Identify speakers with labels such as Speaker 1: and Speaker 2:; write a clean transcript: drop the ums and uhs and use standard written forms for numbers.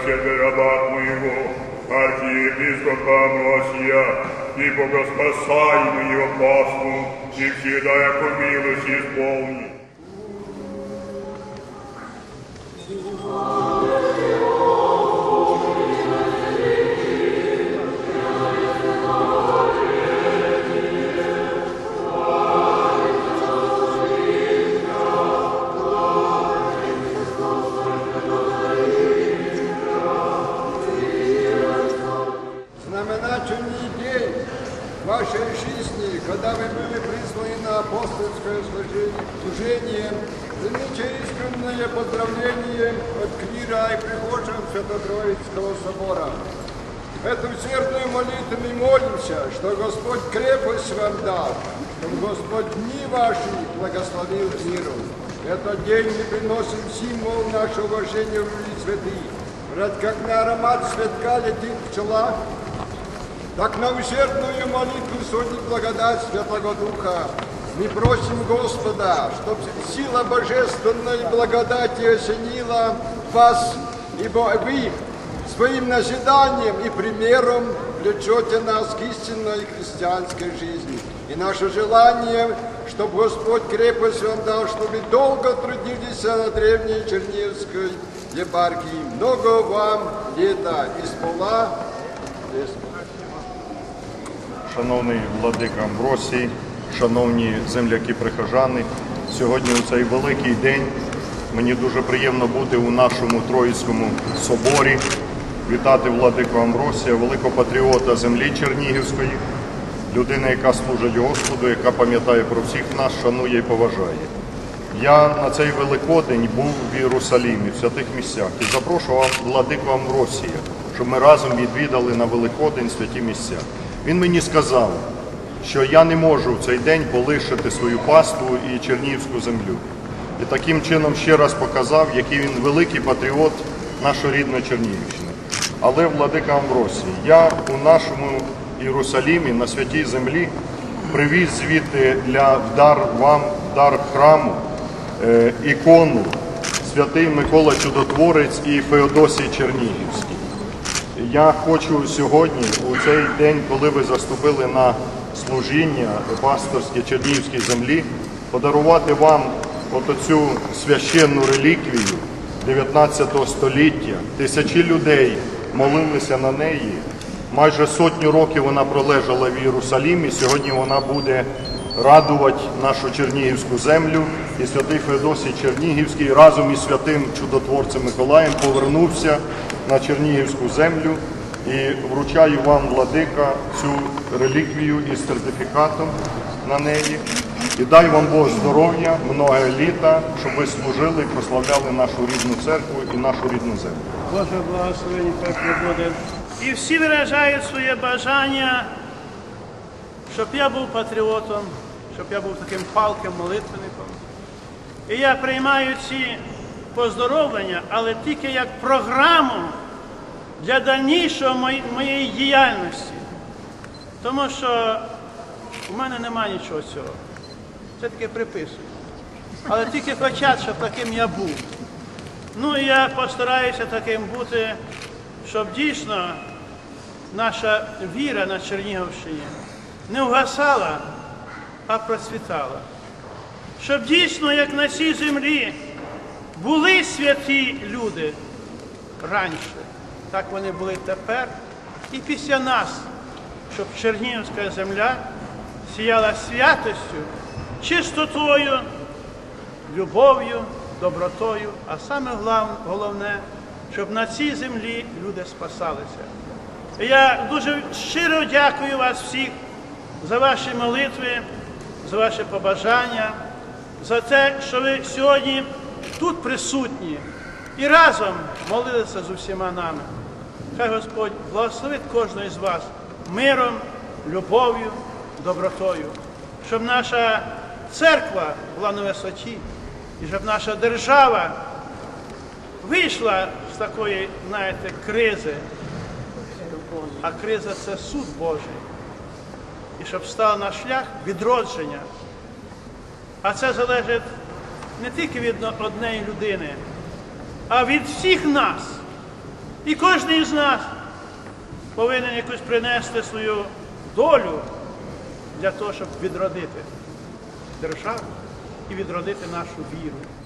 Speaker 1: себе раба Твоего, архиепископа Амвросия, и богоспасаемый его паству, и всегда яко милость исполни.
Speaker 2: Знаменательный день вашей жизни, когда вы были призваны на апостольское служение, примите искреннее поздравление от клира и прихожан Свято-Троицкого собора. Эту усердную молитву мы молимся, что Господь крепость вам дал, чтобы Господь дни ваши благословил миру. Этот день мы приносим символ нашего уважения в люди святых. Ведь как на аромат цветка летит пчела, так на усердную молитву судит благодать Святого Духа. Мы просим Господа, чтобы сила божественной благодати осенила вас, ибо вы своим назиданием и примером влечете нас к истинной христианской жизни. И наше желание, чтобы Господь крепость вам дал, чтобы долго трудились на древней Черниговской епархии. Много вам лета из пола.
Speaker 3: Шановний владика Амвросій, шановні земляки-прихожани, сьогодні у цей великий день мені дуже приємно бути у нашому Троїцькому соборі, вітати владику Амвросія, великого патріота землі Чернігівської, людина, яка служить Господу, яка пам'ятає про всіх нас, шанує і поважає. Я на цей Великодень був в Єрусалимі, в святих місцях, і запрошував владику Амвросія, щоб ми разом відвідали на Великодень святі місця. Він мені сказав, що я не можу в цей день полишити свою паству і чернігівську землю. І таким чином ще раз показав, який він великий патріот нашої рідної Чернігівщини. Але, владика Амвросій, я у нашому Єрусалимі, на святій землі, привіз звідти вам, в дар храму, ікону святий Микола Чудотворець і Феодосій Чернігівський. Я хочу сьогодні, у цей день, коли ви заступили на служіння пасторське Чернігівській землі, подарувати вам оцю священну реліквію 19 століття. Тисячі людей молилися на неї. Майже 100 років вона пролежала в Єрусалимі. Сьогодні вона буде радувати нашу Чернігівську землю. І святий Феодосій Чернігівський разом із святим Чудотворцем Миколаєм повернувся на Чернігівську землю. І вручаю вам, владика, цю реліквію із сертифікатом на неї. І дай вам Бог здоров'я, много літа, щоб ви служили і прославляли нашу рідну церкву і нашу рідну землю.
Speaker 4: Боже благословення, хай буде. І всі виражають своє бажання, щоб я був патріотом, щоб я був таким палким молитвенником. І я приймаю ці поздоровлення, але тільки як програму для дальнішої моєї діяльності. Тому що у мене немає нічого цього. Це таке приписують. Але тільки хочуть, щоб таким я був. Ну і я постараюся таким бути, щоб дійсно наша віра на Чернігівщині не вгасала, а процвітала. Щоб дійсно, як на цій землі, були святі люди раніше, так вони були тепер і після нас, щоб Чернігівська земля сіяла святостю, чистотою, любов'ю, добротою, а саме головне, щоб на цій землі люди спасалися. І я дуже щиро дякую вас всіх за ваші молитви, за ваші побажання, за те, що ви сьогодні тут присутні і разом молилися з усіма нами. Хай Господь благословить кожного з вас миром, любов'ю, добротою, щоб наша церква була на висоті, і щоб наша держава вийшла з такої, знаєте, кризи. А криза – це суд Божий. І щоб стала на шлях відродження. А це залежить не тільки від однієї людини, а від всіх нас. І кожен із нас повинен якось принести свою долю для того, щоб відродити державу і відродити нашу віру.